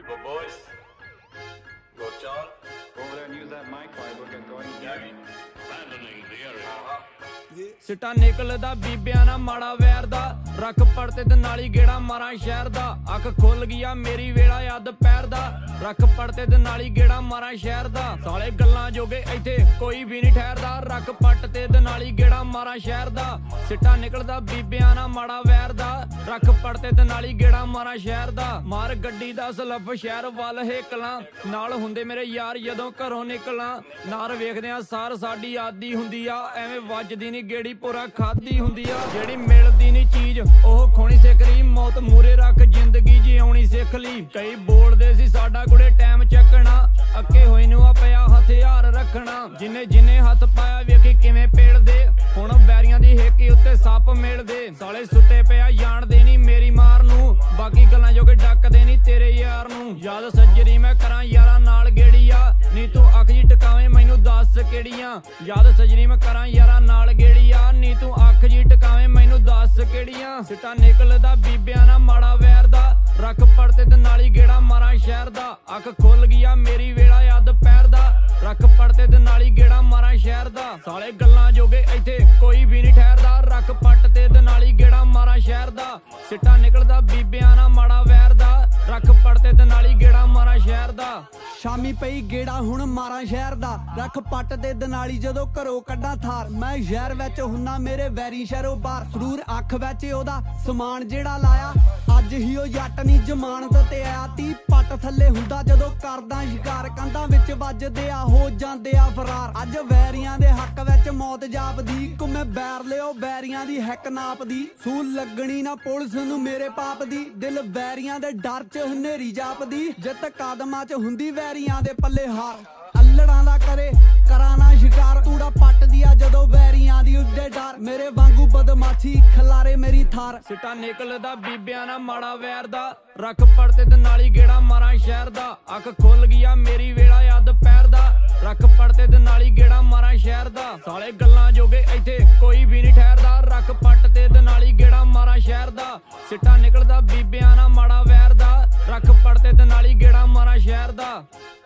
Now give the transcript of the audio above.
People boys, go John. Over there and use that mic while we're going. Gary, abandoning the area. ਸਿੱਟਾ ਨਿਕਲਦਾ ਬੀਬਿਆਂ ਨਾ ਮਾੜਾ ਵੈਰ ਦਾ ਰੱਖ ਪੜਤੇ ਤੇ ਨਾਲੀ ਗੇੜਾ ਮਾਰਾਂ ਸ਼ਹਿਰ ਦਾ ਅੱਖ ਖੁੱਲ ਗਿਆ ਮੇਰੀ ਵੇਲਾ ਯਾਦ ਪੈਰ ਦਾ ਰੱਖ ਪੜਤੇ ਤੇ ਨਾਲੀ ਗੇੜਾ ਮਾਰਾਂ ਸ਼ਹਿਰ ਦਾ ਸਾਲੇ ਗੱਲਾਂ ਜੋਗੇ ਇੱਥੇ ਕੋਈ ਵੀ ਨਹੀਂ ਠਹਿਰਦਾ ਰੱਖ ਪੱਟ ਤੇ ਨਾਲੀ ਗੇੜਾ ਮਾਰਾਂ ਸ਼ਹਿਰ ਦਾ ਸਿੱਟਾ ਨਿਕਲਦਾ ਬੀਬਿਆਂ ਨਾ ਮਾੜਾ ਵੈਰ ਦਾ ਰੱਖ ਪੜਤੇ ਤੇ ਨਾਲੀ ਗੇੜਾ ਮਾਰਾਂ ਸ਼ਹਿਰ ਦਾ ਮਾਰ ਗੱਡੀ ਦਾ ਸਲਫ ਸ਼ਹਿਰ ਵੱਲ ਹੇਕਲਾਂ ਨਾਲ ਹੁੰਦੇ ਮੇਰੇ ਯਾਰ ਜਦੋਂ ਘਰੋਂ ਨਿਕਲਾਂ ਨਾਰ ਵੇਖਦਿਆਂ ਸਾਰ ਸਾਡੀ ਆਦੀ ਹੁੰਦੀ ਆ ਐਵੇਂ ਵੱਜਦੀ ਨੀ ਗੇੜੀ ਪੂਰਾ ਖਾਦੀ ਹੁੰਦੀ ਆ ਜਿਹੜੀ ਮਿਲਦੀ ਨੀ ਚੀਜ਼ ਉਹ ਖੋਣੀ ਸਿੱਖ ਲਈ ਮੌਤ ਮੂਰੇ ਰੱਖ ਜ਼ਿੰਦਗੀ ਜਿਉਣੀ ਸਿੱਖ ਲਈ ਕਈ ਬੋਲਦੇ ਸੀ ਸਾਡਾ ਕੁੜੇ ਟਾਈਮ ਚੱਕਣਾ ਅੱਕੇ ਹੋਏ ਨੂੰ ਆ ਪਿਆ ਹਥਿਆਰ ਰੱਖਣਾ ਜਿਨੇ ਹੱਥ ਪਾਇਆ ਵੇਖੀ ਕਿਵੇਂ ਪੇੜਦੇ ਹੁਣ ਬੈਰੀਆਂ ਦੀ ਹੇਕੀ ਉੱਤੇ ਸੱਪ ਮਿਲਦੇ ਸਾਲੇ ਸੁੱਤੇ ਪਿਆ ਜਾਣਦੇ ਨੀ ਮੇਰੀ ਮਾਰ ਨੂੰ ਬਾਕੀ ਗੱਲਾਂ ਜੋਗੇ ਡੱਕਦੇ ਨੀ ਤੇਰੇ ਯਾਰ ਨੂੰ ਯਾਦ ਸੱਜਰੀ ਮੈਂ ਕਰਾਂ ਯਾਰਾਂ ਨਾਲ ਗੇੜੀ ਆ ਨੀ ਤੂੰ ਅੱਖ ਜੀ ਟਿਕਾਵੇਂ ਮੈਨੂੰ ਦੱਸ ਕਿਹੜੀਆਂ ਯਾਦ ਸੱਜਰੀ ਮੈਂ ਕਰਾਂ ਯਾਰਾਂ ਨਾਲ ਗੇੜੀ ਆ ਨੀ ਤੂੰ ਅੱਖ ਜੀ ਟਿਕਾਵੇਂ ਮੈਨੂੰ ਦੱਸ ਕਿਹੜੀਆਂ ਸਿੱਟਾ ਨਿਕਲਦਾ ਬੀਬਿਆਂ ਨਾ ਮਾੜਾ ਵੈਰ ਦਾ ਰੱਖ ਪੜਤੇ ਤੇ ਨਾਲੀ ਗੇੜਾ ਮਾਰਾਂ ਸ਼ਹਿਰ ਦਾ ਅੱਖ ਖੁੱਲ ਗਿਆ ਮੇਰੀ ਵੇਲਾ ਯਾਦ ਪੈਰ ਦਾ ਰੱਖ ਪੜਤੇ ਤੇ ਨਾਲੀ ਗੇੜਾ ਮਾਰਾਂ ਸ਼ਹਿਰ ਦਾ ਸਾਲੇ ਗੱਲਾਂ ਜੋਗੇ ਇੱਥੇ ਕੋਈ ਵੀ ਨਹੀਂ ਠਹਿਰਦਾ ਰੱਖ ਪੱਟ ਤੇ ਨਾਲੀ ਗੇੜਾ ਮਾਰਾਂ ਸ਼ਹਿਰ ਦਾ ਸਿੱਟਾ ਨਿਕਲਦਾ ਬੀਬਿਆਂ ਨਾ ਮਾੜਾ ਵੈਰ ਦਾ ਰੱਖ ਪੜਤੇ ਤੇ ਨਾਲੀ ਗੇੜਾ ਮਾਰਾਂ ਸ਼ਹਿਰ ਦਾ ਸ਼ਾਮੀ ਪਈ ਗੇੜਾ ਹੁਣ ਮਾਰਾਂ ਸ਼ਹਿਰ ਦਾ ਰੱਖ ਪੱਟ ਤੇ ਦਨਾਲੀ ਜਦੋਂ ਘਰੋਂ ਕੱਢਾਂ ਥਾਰ ਮੈਂ ਸ਼ਹਿਰ ਵਿੱਚ ਹੁੰਨਾ ਮੇਰੇ ਵੈਰੀ ਸ਼ਹਿਰੋਂ ਬਾਹਰ ਸਰੂਰ ਅੱਖ ਵਿੱਚ ਉਹਦਾ ਸਮਾਨ ਜਿਹੜਾ ਲਾਇਆ ਅੱਜ ਹੀ ਉਹ ਜੱਟ ਨੀ ਜ਼ਮਾਨਤ ਤੇ ਆਇਆ 30 ਪੱਟ ਥੱਲੇ ਹੁੰਦਾ ਜਦੋਂ ਕਰਦਾ ਸ਼ਿਕਾਰ ਕੰਧਾਂ ਵਿੱਚ ਵੱਜਦੇ ਆ ਹੋ ਜਾਂਦੇ ਆ ਫਰਾਰ ਅੱਜ ਵੈਰੀਆਂ ਦੇ ਹੱਕ ਵਿੱਚ ਮੌਤ ਜਾਪਦੀ ਘੁੰਮੇ ਬੈਰ ਲਿਓ ਵੈਰੀਆਂ ਦੀ ਹੈਕ ਨਾਪਦੀ ਸੂਲ ਲੱਗਣੀ ਨਾ ਪੁਲਿਸ ਨੂੰ ਮੇਰੇ ਪਾਪ ਦੀ ਦਿਲ ਵੈਰੀਆਂ ਦੇ ਡਰ 'ਚ ਹਨੇਰੀ ਜਾਪਦੀ ਜਿੱਤ ਕਦਮਾਂ 'ਚ ਹੁੰਦੀ ਵੈਰੀਆਂ ਦੇ ਪੱਲੇ ਹਾਰ ਅੱਲੜਾਂ ਦਾ ਕਰੇ ਕਰਾਂ ਨਾ ਸ਼ਿਕਾਰ ਤੂੜਾ ਪੱਟਦੀ ਆ ਜਦੋਂ ਵੈਰੀਆਂ ਦੀ ਉੱਡੇ ਡਰ ਮੇਰੇ ਵਾਂਗੂ ਬਦਮਾਸ਼ੀ ਖਲਾਰੇ ਮੇਰੀ ਥਾਰ ਸਿੱਟਾ ਨਿਕਲਦਾ ਬੀਬਿਆਂ ਨਾ ਮਾੜਾ ਵੈਰ ਦਾ ਰੱਖ ਪੜਤੇ ਤੇ ਨਾਲੀ ਗੇੜਾ ਮਾਰਾਂ ਸ਼ਹਿਰ ਦਾ ਅੱਖ ਖੁੱਲ ਗਿਆ ਮੇਰੀ ਵੇਲਾ ਯਾਦ ਪੈਰ ਦਾ ਰੱਖ ਪੜਤੇ ਤੇ ਨਾਲੀ ਗੇੜਾ ਮਾਰਾਂ ਸ਼ਹਿਰ ਦਾ ਸਾਲੇ ਗੱਲਾਂ ਜੋਗੇ ਇੱਥੇ ਕੋਈ ਵੀ ਨਹੀਂ ਠਹਿਰਦਾ ਰੱਖ ਪੱਟ ਤੇ ਨਾਲੀ ਗੇੜਾ ਮਾਰਾਂ ਸ਼ਹਿਰ ਦਾ ਸਿੱਟਾ ਨਿਕਲਦਾ ਬੀਬਿਆਂ ਨਾ ਮਾੜਾ ਵੈਰ ਦਾ ਰੱਖ ਪੜਤੇ ਤੇ ਨਾਲੀ ਗੇੜਾ ਮਾਰਾਂ ਸ਼ਹਿਰ ਦਾ